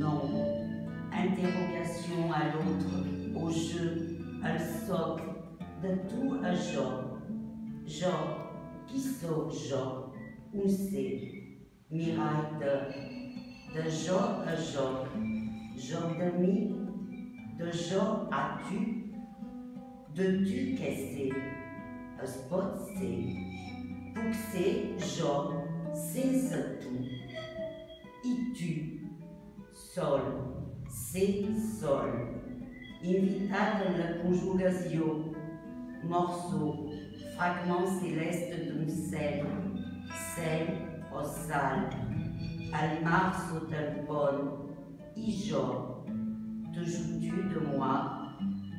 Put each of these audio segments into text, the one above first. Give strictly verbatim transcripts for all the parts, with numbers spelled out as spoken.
non, interrogation à l'autre, au jeu, al socle, de tout à jo. Jo, qui so jo, on sait, miraille de, de jo à jo, jo de mi, de jo à tu, de tu qu'est-ce, un spot c'est, pour c'est jo, c'est tout, et tu, sol, c'est sol, invitado la conjugación, morceau, fragment céleste d'un sel, sel au sal, al marzo del bon, et jo, te joues-tu de moi?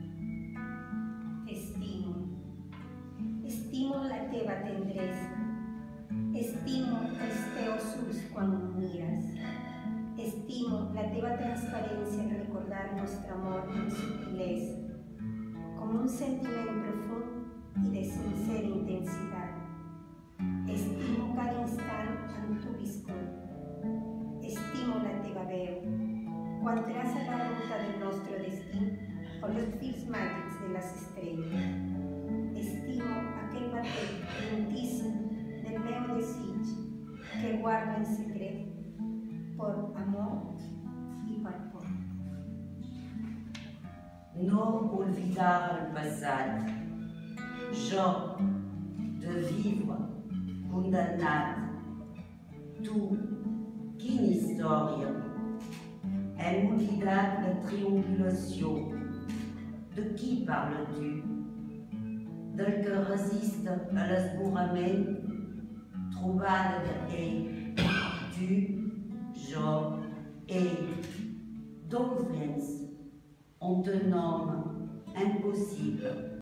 Estimo, estimo la teva tendresa, estimo els teus ulls quan em mires, estimo la teva transparència en recordar nostre amor amb subtilesa, com un sentiment profund i de sincera intensitat. Estimo cada instant amb tu viscut, estimo la teva veu, quan traça la ruta del nostre destí o els fils màgics de les estrelles. Estimo aquell batec lentíssim del meu desig que guarda en secret per amor i per por. No olvidar el passat, jo, de vivre, condamnat, tu, quina història, hem oblidat la triangulació, de qui parles-tu? Del que resiste a l'esborrament, trobada de ell, tu, jo, ell, d'on vens? On te nomme impossible.